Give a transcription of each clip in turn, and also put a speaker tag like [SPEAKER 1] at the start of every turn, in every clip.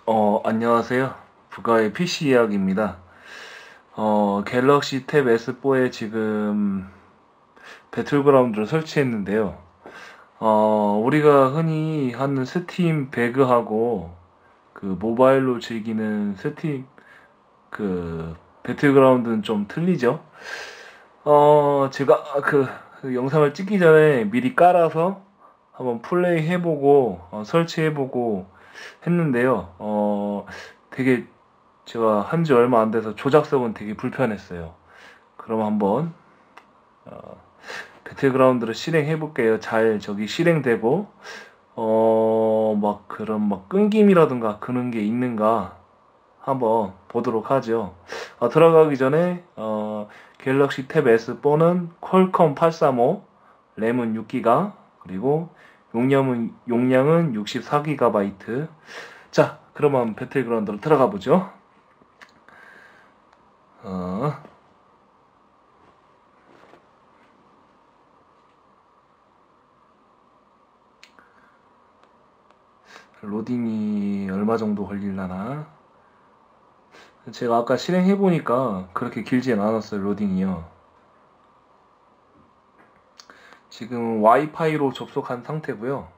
[SPEAKER 1] 안녕하세요. 부가의 PC 이야기입니다. 갤럭시 탭 S4에 지금 배틀그라운드를 설치했는데요. 우리가 흔히 하는 스팀 배그하고 그 모바일로 즐기는 스팀 그 배틀그라운드는 좀 틀리죠. 제가 그 영상을 찍기 전에 미리 깔아서 한번 플레이 해보고 설치해보고 했는데요. 되게 제가 한지 얼마 안 돼서 조작성은 되게 불편했어요. 그럼 한번 어, 배틀그라운드를 실행해 볼게요. 잘 저기 실행되고 막 그런 막 끊김이라든가 그런 게 있는가 한번 보도록 하죠. 들어가기 전에 갤럭시 탭 S4는 퀄컴 835, 램은 6기가, 그리고 용량은 64GB. 자, 그러면 배틀그라운드로 들어가 보죠. 어, 로딩이 얼마 정도 걸릴라나? 제가 아까 실행해 보니까 그렇게 길진 않았어요, 로딩이요. 지금 와이파이로 접속한 상태고요.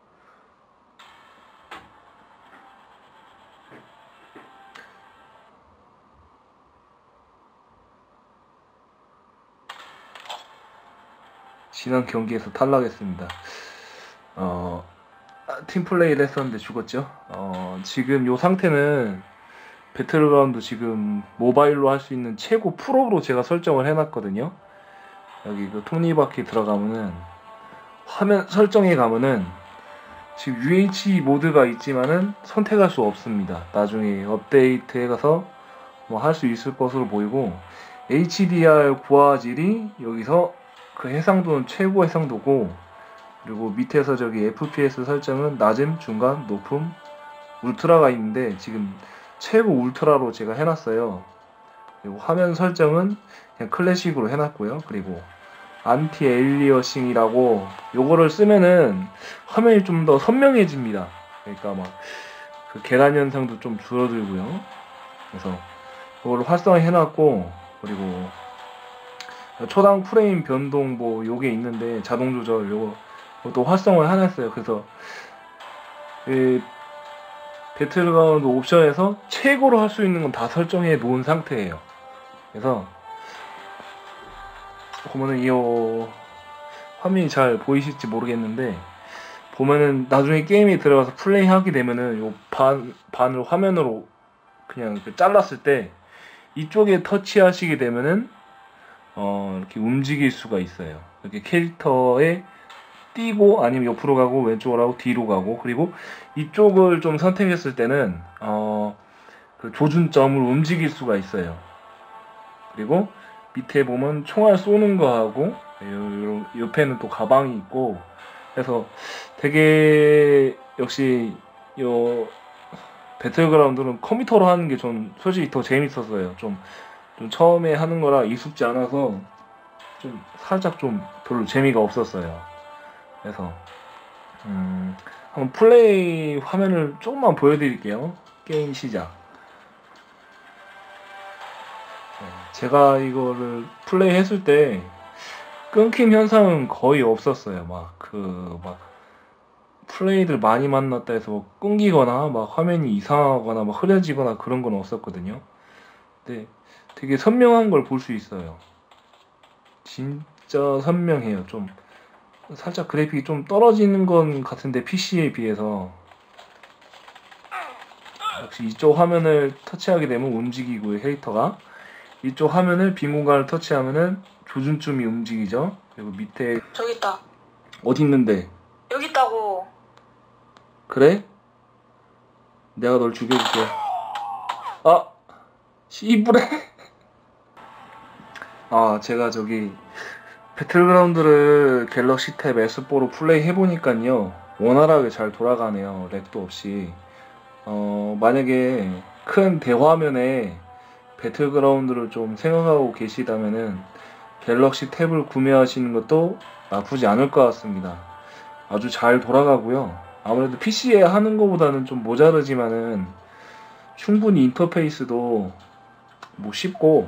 [SPEAKER 1] 지난 경기에서 탈락했습니다. 팀플레이를 했었는데 죽었죠. 지금 요 상태는 배틀그라운드 지금 모바일로 할 수 있는 최고 프로로 제가 설정을 해놨거든요. 여기 그 톱니바퀴 들어가면은 화면 설정에 가면은 지금 UHD 모드가 있지만은 선택할 수 없습니다. 나중에 업데이트해 가서 뭐 할 수 있을 것으로 보이고, HDR 고화질이 여기서 그 해상도는 최고 해상도고, 그리고 밑에서 저기 FPS 설정은 낮음, 중간, 높음, 울트라가 있는데 지금 최고 울트라로 제가 해놨어요. 그리고 화면 설정은 그냥 클래식으로 해놨고요. 그리고 안티 엘리어싱이라고 요거를 쓰면은 화면이 좀 더 선명해집니다. 그러니까 막 그 계단 현상도 좀 줄어들고요. 그래서 그거를 활성화해놨고, 그리고 초당 프레임 변동 뭐 요게 있는데 자동 조절 요것도 활성화를 해놨어요. 그래서 이 배틀그라운드 옵션에서 최고로 할 수 있는 건 다 설정해 놓은 상태예요. 그래서 보면은 이 화면이 잘 보이실지 모르겠는데, 보면은 나중에 게임에 들어가서 플레이 하게 되면은 요 반을 화면으로 그냥 잘랐을 때 이쪽에 터치하시게 되면은 이렇게 움직일 수가 있어요. 이렇게 캐릭터에 뛰고 아니면 옆으로 가고 왼쪽으로 하고 뒤로 가고, 그리고 이쪽을 좀 선택했을 때는 그 조준점을 움직일 수가 있어요. 그리고 밑에 보면 총알 쏘는 거하고 옆에는 또 가방이 있고 해서 되게 역시 요 배틀그라운드는 컴퓨터로 하는 게 전 솔직히 더 재밌었어요. 좀 처음에 하는 거라 익숙지 않아서 좀 살짝 좀 별로 재미가 없었어요. 그래서 한번 플레이 화면을 조금만 보여드릴게요. 게임 시작. 제가 이거를 플레이 했을 때 끊김 현상은 거의 없었어요. 막 플레이들 많이 만났다 해서 뭐 끊기거나 막 화면이 이상하거나 막 흐려지거나 그런 건 없었거든요. 근데 되게 선명한 걸 볼 수 있어요. 진짜 선명해요. 좀 살짝 그래픽이 좀 떨어지는 건 같은데 PC에 비해서 역시 이쪽 화면을 터치하게 되면 움직이고요. 캐릭터가 이쪽 화면을 빈 공간을 터치하면은 조준점이 움직이죠. 그리고 밑에
[SPEAKER 2] 저기 있다.
[SPEAKER 1] 어디 있는데?
[SPEAKER 2] 여기 있다고.
[SPEAKER 1] 그래? 내가 널 죽여줄게. 아, 씨부레. 제가 저기 배틀그라운드를 갤럭시 탭 S4로 플레이 해보니까요, 원활하게 잘 돌아가네요. 렉도 없이. 만약에 큰 대화면에 배틀그라운드를 좀 생각하고 계시다면은 갤럭시 탭을 구매하시는 것도 나쁘지 않을 것 같습니다. 아주 잘 돌아가고요. 아무래도 PC에 하는 것보다는 좀 모자르지만은 충분히 인터페이스도 뭐 쉽고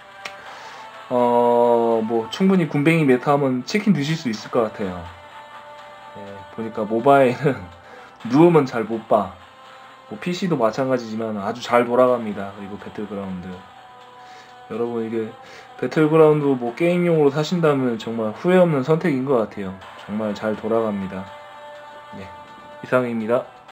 [SPEAKER 1] 뭐 충분히 군뱅이 메타하면 치킨 드실 수 있을 것 같아요. 보니까 모바일은 누우면 잘 못 봐. 뭐 PC도 마찬가지지만 아주 잘 돌아갑니다. 그리고 배틀그라운드. 여러분 이게 배틀그라운드 뭐 게임용으로 사신다면 정말 후회 없는 선택인 것 같아요. 정말 잘 돌아갑니다. 네, 이상입니다.